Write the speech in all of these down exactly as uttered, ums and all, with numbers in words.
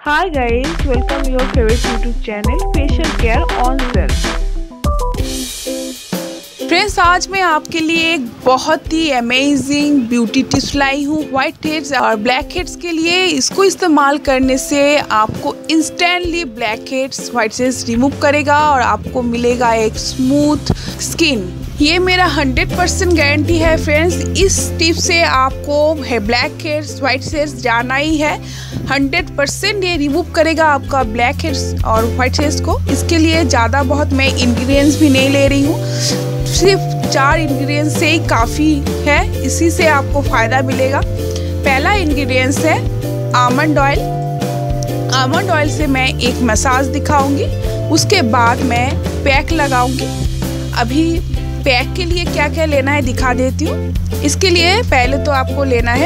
Hi guys, welcome your favorite YouTube channel Facial Care on Self। Friends, आज मैं आपके लिए एक बहुत ही अमेजिंग ब्यूटी टिप्स लाई हूँ व्हाइट हेड्स और ब्लैक हेड्स के लिए। इसको इस्तेमाल करने से आपको instantly black heads white heads remove करेगा और आपको मिलेगा एक स्मूथ स्किन। ये मेरा हंड्रेड परसेंट गारंटी है फ्रेंड्स। इस टिप से आपको है ब्लैक हेड्स व्हाइट हेड्स जाना ही है। हंड्रेड परसेंट ये रिमूव करेगा आपका ब्लैक हेड्स और व्हाइट हेड्स को। इसके लिए ज़्यादा बहुत मैं इंग्रेडिएंट्स भी नहीं ले रही हूँ, सिर्फ चार इंग्रेडिएंट्स से ही काफ़ी है। इसी से आपको फ़ायदा मिलेगा। पहला इंग्रेडिएंट्स है आमंड ऑयल। आमंड ऑयल से मैं एक मसाज दिखाऊंगी, उसके बाद मैं पैक लगाऊंगी। अभी पैक के लिए क्या क्या लेना है दिखा देती हूँ। इसके लिए पहले तो आपको लेना है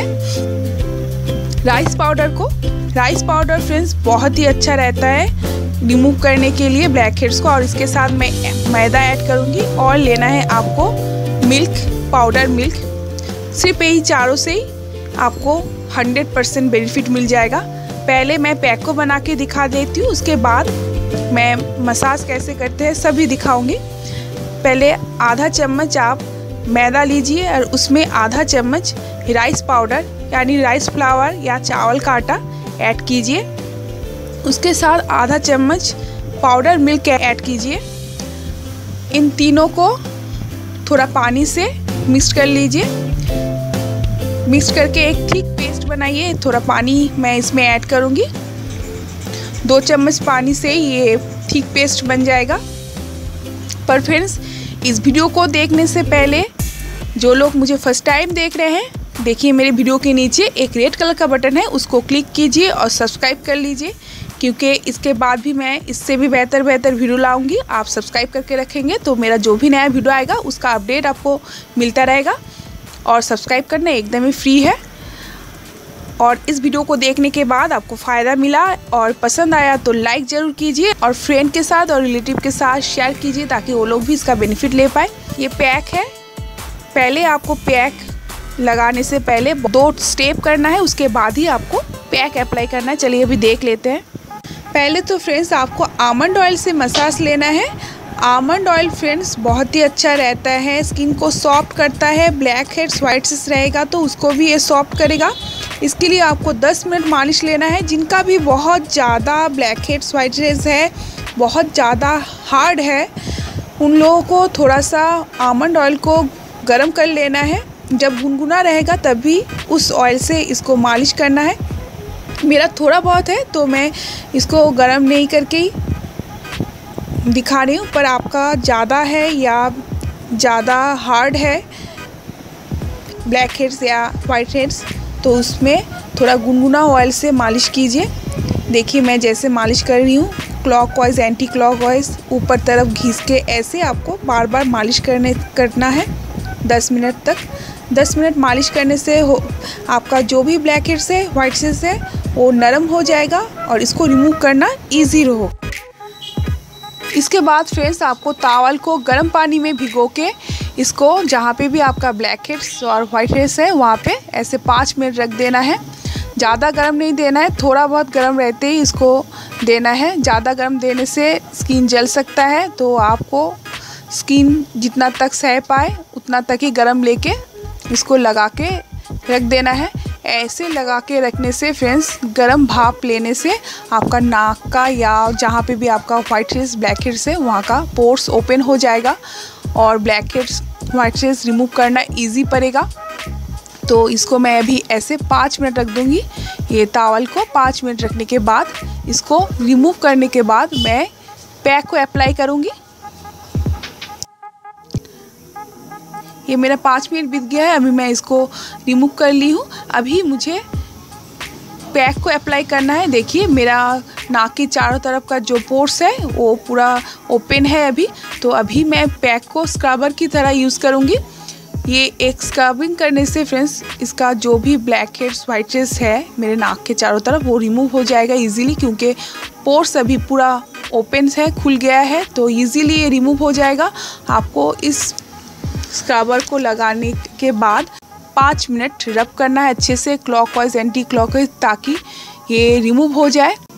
राइस पाउडर को। राइस पाउडर फ्रेंड्स बहुत ही अच्छा रहता है रिमूव करने के लिए ब्लैक हेड्स को। और इसके साथ मैं मैदा ऐड करूँगी और लेना है आपको मिल्क, पाउडर मिल्क। सिर्फ यही चारों से ही आपको हंड्रेड परसेंट बेनिफिट मिल जाएगा। पहले मैं पैक को बना के दिखा देती हूँ, उसके बाद मैं मसाज कैसे करते हैं सभी दिखाऊंगी। पहले आधा चम्मच आप मैदा लीजिए और उसमें आधा चम्मच राइस पाउडर यानी राइस फ्लावर या चावल का आटा ऐड कीजिए। उसके साथ आधा चम्मच पाउडर मिल्क ऐड कीजिए। इन तीनों को थोड़ा पानी से मिक्स कर लीजिए। मिक्स करके एक थिक पेस्ट बनाइए। थोड़ा पानी मैं इसमें ऐड करूँगी। दो चम्मच पानी से ये थिक पेस्ट बन जाएगा। पर फ्रेंड्स, इस वीडियो को देखने से पहले जो लोग मुझे फर्स्ट टाइम देख रहे हैं, देखिए मेरे वीडियो के नीचे एक रेड कलर का बटन है, उसको क्लिक कीजिए और सब्सक्राइब कर लीजिए, क्योंकि इसके बाद भी मैं इससे भी बेहतर बेहतर वीडियो लाऊंगी। आप सब्सक्राइब करके रखेंगे तो मेरा जो भी नया वीडियो आएगा उसका अपडेट आपको मिलता रहेगा। और सब्सक्राइब करना एकदम ही फ्री है। और इस वीडियो को देखने के बाद आपको फ़ायदा मिला और पसंद आया तो लाइक ज़रूर कीजिए और फ्रेंड के साथ और रिलेटिव के साथ शेयर कीजिए ताकि वो लोग भी इसका बेनिफिट ले पाए। ये पैक है। पहले आपको पैक लगाने से पहले दो स्टेप करना है, उसके बाद ही आपको पैक अप्लाई करना है। चलिए अभी देख लेते हैं। पहले तो फ्रेंड्स आपको आमंड ऑयल से मसाज लेना है। आमंड ऑयल फ्रेंड्स बहुत ही अच्छा रहता है, स्किन को सॉफ्ट करता है। ब्लैक हेड्स व्हाइट हेड्स रहेगा तो उसको भी ये सॉफ्ट करेगा। इसके लिए आपको दस मिनट मालिश लेना है। जिनका भी बहुत ज़्यादा ब्लैक हेड्स व्हाइट हेड्स है, बहुत ज़्यादा हार्ड है, उन लोगों को थोड़ा सा आमंड ऑयल को गर्म कर लेना है। जब गुनगुना रहेगा तभी उस ऑयल से इसको मालिश करना है। मेरा थोड़ा बहुत है तो मैं इसको गर्म नहीं करके ही दिखा रही हूँ, पर आपका ज़्यादा है या ज़्यादा हार्ड है ब्लैक हेड्स या वाइट हेड्स तो उसमें थोड़ा गुनगुना ऑयल से मालिश कीजिए। देखिए मैं जैसे मालिश कर रही हूँ, क्लॉकवाइज एंटी क्लॉकवाइज ऊपर तरफ घिस के ऐसे आपको बार बार मालिश करने करना है दस मिनट तक। दस मिनट मालिश करने से हो आपका जो भी ब्लैक हेड्स है वाइट हेड्स है वो नरम हो जाएगा और इसको रिमूव करना ईजी रहो। इसके बाद फ्रेंड्स आपको तावल को गर्म पानी में भिगो के इसको जहाँ पे भी आपका ब्लैक हेड्स और वाइट हेड्स है वहाँ पे ऐसे पाँच मिनट रख देना है। ज़्यादा गर्म नहीं देना है, थोड़ा बहुत गर्म रहते ही इसको देना है। ज़्यादा गर्म देने से स्किन जल सकता है, तो आपको स्किन जितना तक सह पाए उतना तक ही गर्म लेके इसको लगा के रख देना है। ऐसे लगा के रखने से फ्रेंड्स गर्म भाप लेने से आपका नाक का या जहाँ पे भी आपका वाइट हेड्स ब्लैक हेड्स है वहाँ का पोर्स ओपन हो जाएगा और black heads white heads remove करना इजी पड़ेगा। तो इसको मैं अभी ऐसे पाँच मिनट रख दूँगी। ये तावल को पाँच मिनट रखने के बाद इसको रिमूव करने के बाद मैं पैक को अप्लाई करूँगी। ये मेरा पाँच मिनट बीत गया है, अभी मैं इसको रिमूव कर ली हूँ। अभी मुझे पैक को अप्लाई करना है। देखिए मेरा नाक के चारों तरफ का जो पोर्स है वो पूरा ओपन है अभी। तो अभी मैं पैक को स्क्रबर की तरह यूज़ करूँगी। ये एक स्क्रबिंग करने से फ्रेंड्स इसका जो भी ब्लैक हेड्स वाइट हेड्स है मेरे नाक के चारों तरफ वो रिमूव हो जाएगा इजीली, क्योंकि पोर्स अभी पूरा ओपन है, खुल गया है, तो इजीली ये रिमूव हो जाएगा। आपको इस स्क्रबर को लगाने के बाद पाँच मिनट रब करना है अच्छे से क्लॉकवाइज एंटी क्लॉकवाइज, ताकि ये रिमूव हो जाए।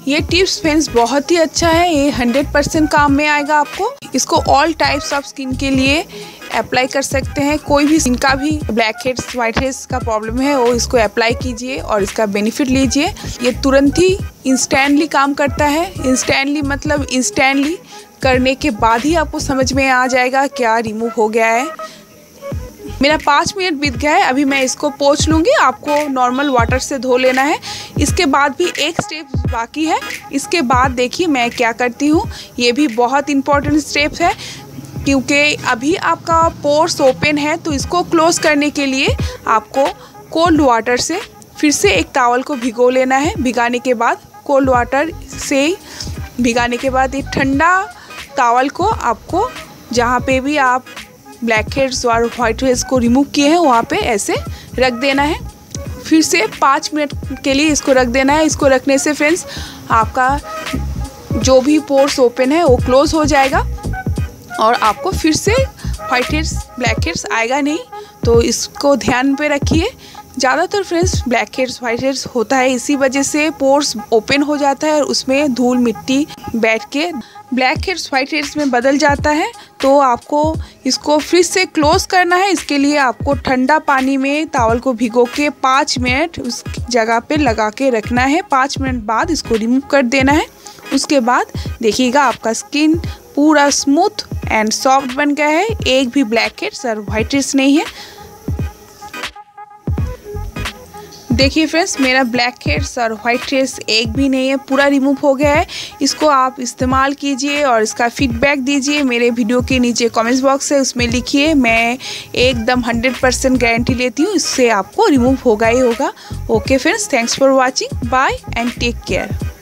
ये टिप्स फ्रेंड्स बहुत ही अच्छा है, ये हंड्रेड परसेंट काम में आएगा आपको। इसको ऑल टाइप्स ऑफ स्किन के लिए अप्लाई कर सकते हैं। कोई भी स्किन का भी ब्लैक हेड्स वाइट हेड्स का प्रॉब्लम है वो इसको अप्लाई कीजिए और इसका बेनिफिट लीजिए। ये तुरंत ही इंस्टेंटली काम करता है। इंस्टेंटली मतलब इंस्टेंटली करने के बाद ही आपको समझ में आ जाएगा क्या रिमूव हो गया है। मेरा पाँच मिनट बीत गया है, अभी मैं इसको पोंछ लूँगी। आपको नॉर्मल वाटर से धो लेना है। इसके बाद भी एक स्टेप बाकी है। इसके बाद देखिए मैं क्या करती हूँ, ये भी बहुत इम्पोर्टेंट स्टेप है क्योंकि अभी आपका पोर्स ओपन है, तो इसको क्लोज करने के लिए आपको कोल्ड वाटर से फिर से एक टॉवल को भिगो लेना है। भिगाने के बाद कोल्ड वाटर से भिगाने के बाद एक ठंडा टॉवल को आपको जहाँ पे भी आप ब्लैक हेड्स और वाइट हेड्स को रिमूव किए हैं वहाँ पे ऐसे रख देना है। फिर से पाँच मिनट के लिए इसको रख देना है। इसको रखने से फ्रेंड्स आपका जो भी पोर्स ओपन है वो क्लोज हो जाएगा और आपको फिर से वाइट हेड्स ब्लैक हेड्स आएगा नहीं। तो इसको ध्यान पे रखिए। ज़्यादातर friends black heads white heads होता है इसी वजह से पोर्स ओपन हो जाता है और उसमें धूल मिट्टी बैठ के ब्लैक हेड्स वाइट हेड्स में बदल जाता है। तो आपको इसको फिर से क्लोज करना है। इसके लिए आपको ठंडा पानी में टॉवल को भिगो के पाँच मिनट उस जगह पे लगा के रखना है। पाँच मिनट बाद इसको रिमूव कर देना है। उसके बाद देखिएगा आपका स्किन पूरा स्मूथ एंड सॉफ्ट बन गया है। एक भी ब्लैक हेड्स और वाइट हेड्स नहीं है। देखिए फ्रेंड्स मेरा ब्लैक हेड्स और वाइट हेड्स एक भी नहीं है, पूरा रिमूव हो गया है। इसको आप इस्तेमाल कीजिए और इसका फीडबैक दीजिए। मेरे वीडियो के नीचे कमेंट्स बॉक्स है उसमें लिखिए। मैं एकदम हंड्रेड परसेंट गारंटी लेती हूँ इससे आपको रिमूव होगा ही होगा। Okay friends, thanks for watching, bye and take care.